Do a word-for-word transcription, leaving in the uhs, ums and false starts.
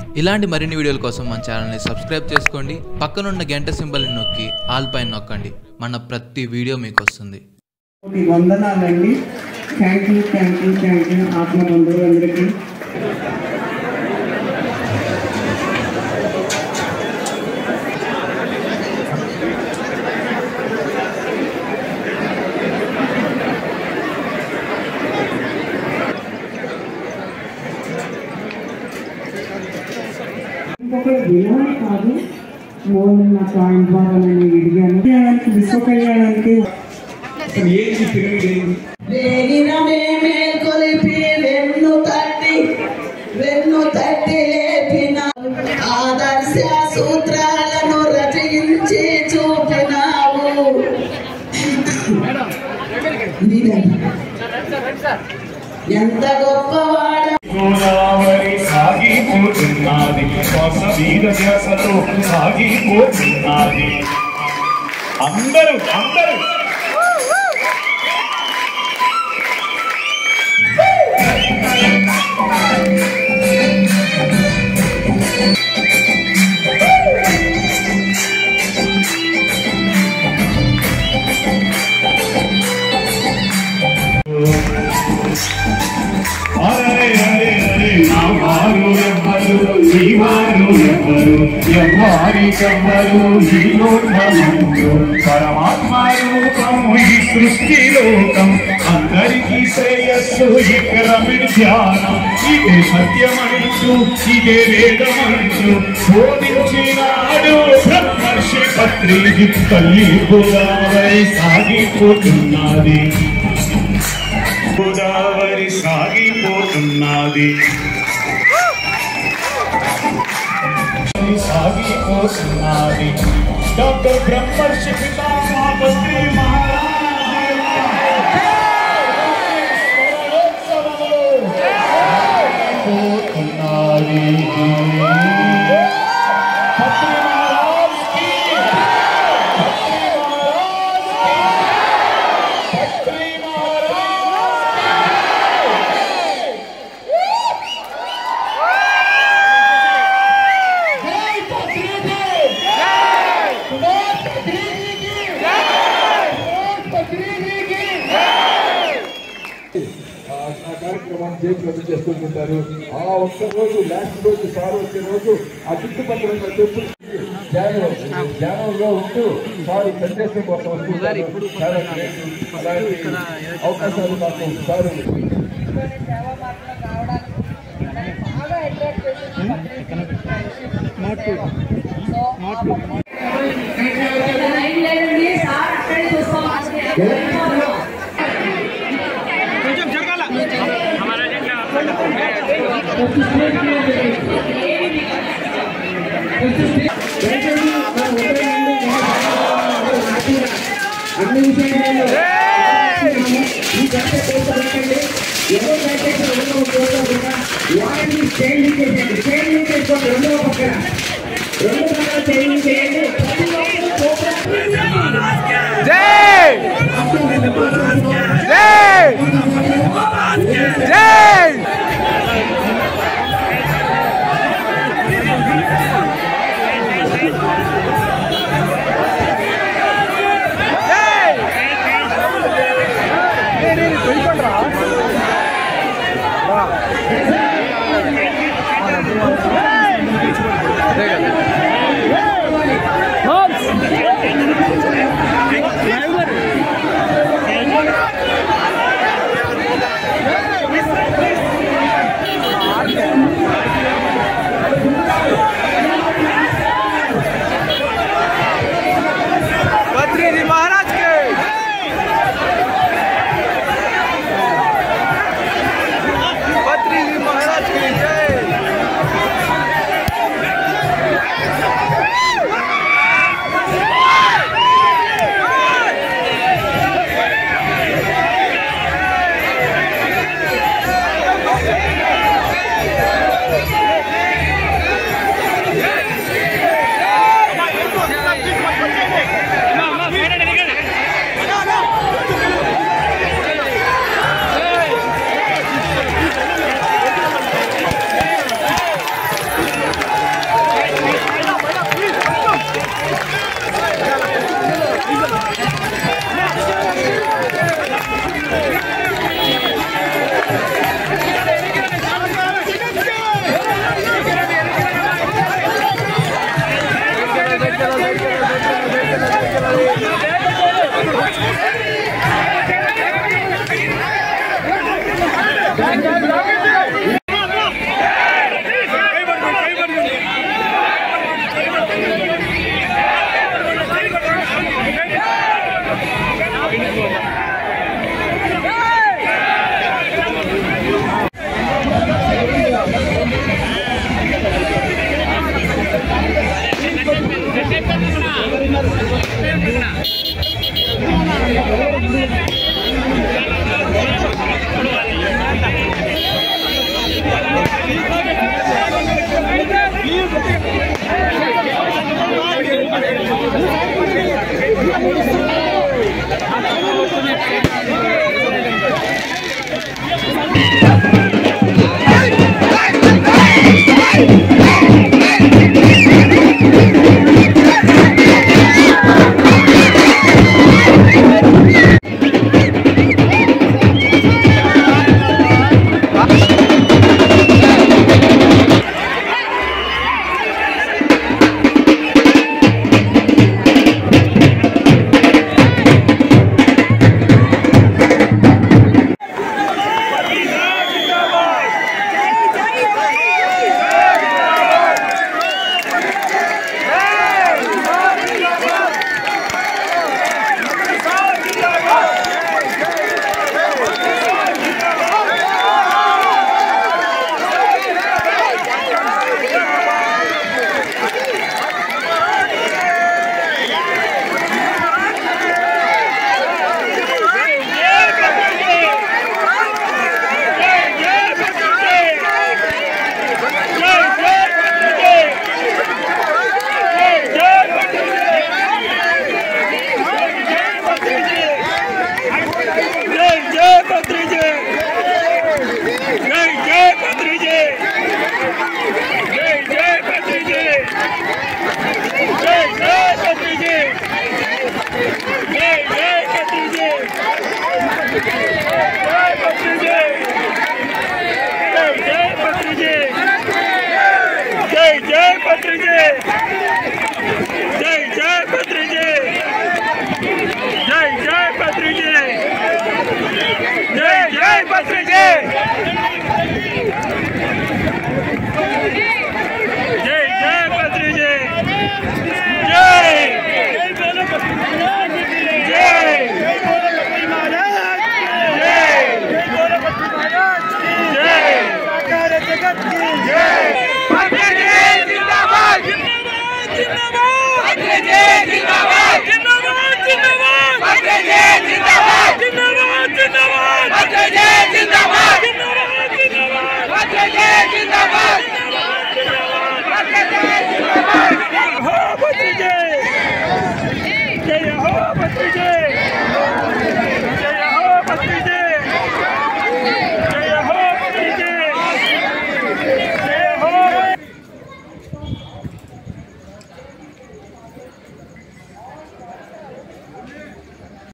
ఇలాంటి మరిన్ని వీడియోల కోసం మన ఛానల్ని సబ్స్క్రైబ్ చేసుకోండి. పక్కనున్న గంట సింబల్ని నొక్కి ఆల్ పైన నొక్కండి. మన ప్రతి వీడియో మీకు వస్తుంది. వందనాలండి. Thank you thank you thank you ఆత్మ బంధువులందరికీ. ఇంకొక వినోదం కాదు, మోహన్ నా పాయింట్ బాగాలని విడిగాను. విశ్వ కళ్యాణానికి ఏంటి కొలిపి వెన్ను తట్టి వెన్ను తట్టి లేపిన ఆదర్శ సూత్రాలను రచయించి చూపినావు. ఎంత గొప్పవాడ గోదావరి సాగిపోతున్నది, శ్వాస మీద ధ్యాసతో సాగిపోతున్నది. అందరూ అందరూ పరమాత్మ రూపము ఈ సృష్టి లోకం, అందరికీ శ్రేయస్సు ఇక్కడ ధ్యానం. ఇదే సత్యమంటూ ఇదే వేదమంటూ బోధించినాడు బ్రహ్మర్షి పత్రి. తల్లి గోదావరి సాగిపోతున్నది, గోదావరి సాగిపోతున్నది, సాగిపోతున్నది. డాక్టర్ బ్రహ్మర్షి పితామహ పత్రి చేతులు చేసుకుంటుంటారు. ఆ ఒక్క రోజు లాస్ట్ రోజు సార్ వచ్చే రోజు ఆ చుట్టుపక్కల చెప్పులు ధ్యానంలో ఉంటూ సారు సందేశం కోసం వస్తుంటారు. అవకాశాలు మాకు సారు అన్ని విషయాలు వారిని చేంజ్ చేసేయండి. చేంజ్ చేసుకోండి. రెండవ పక్కన రెండు పక్కన చేంజ్ చేయండి. जिंदाबाद जिंदाबाद जिंदाबाद जिंदाबाद